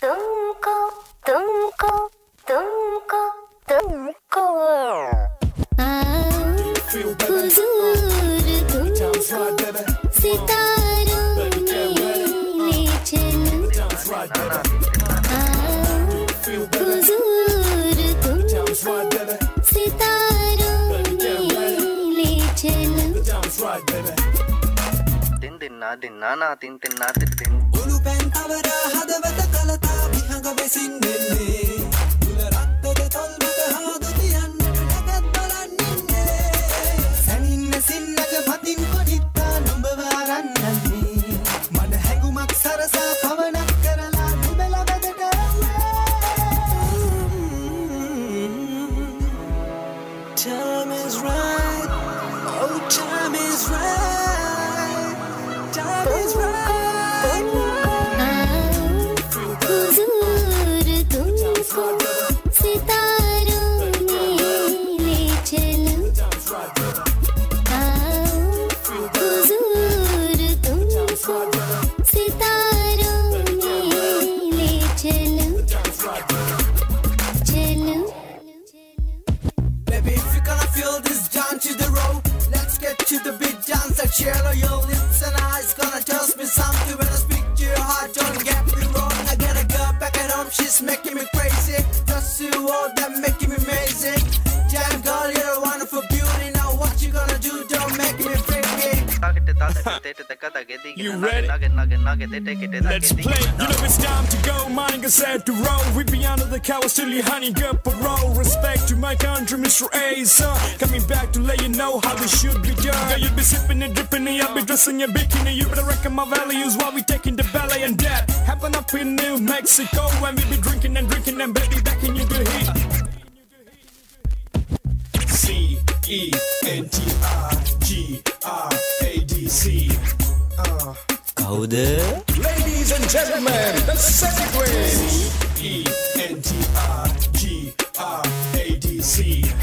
तुमको तुमको तुमको तुमको हुजूर तुमको सितारों में ले चलो हुजूर तुमको सितारों में ले चलो din din na na tin tin na tin tin ulu pen avara hadavata kalata bihanga vesinne dula rattade tolmuka hadu tiyanne nagat balanninne saninne sinnaga matin koditta numba warannalle mana hangumak sarasa pavanak karala nubela badata time is right oh time is right हुजूर तुमको सितारों में ले चलो हुजूर तुमको सितारों में ले चलो चलो Baby, if you gonna feel this, down to the road. Let's get to the beat, dance like Cheryl. Your lips and eyes gonna tell me something when I speak to your heart. Don't get me wrong, I got a girl back at home, she's making me crazy. Just you all that making me amazing. Damn girl, you're a wonderful beauty. Now what you gonna do? Don't make me freaky. You ready? Let's play. You know it's time to go. Mine is set to roll. We be under the cow, still you honey good parole. Respect to my country, Mr. A. Son, coming back to let you know how it should be done. Girl, you be sipping and dripping, and I'll be dressing your bikini. You better reckon my values while we taking the ballet and that happen up in New Mexico. When we be drinking and baby back in you the heat. CENTRGRADC. Kaude Ladies and gentlemen, the second grade. CENTRGRADC.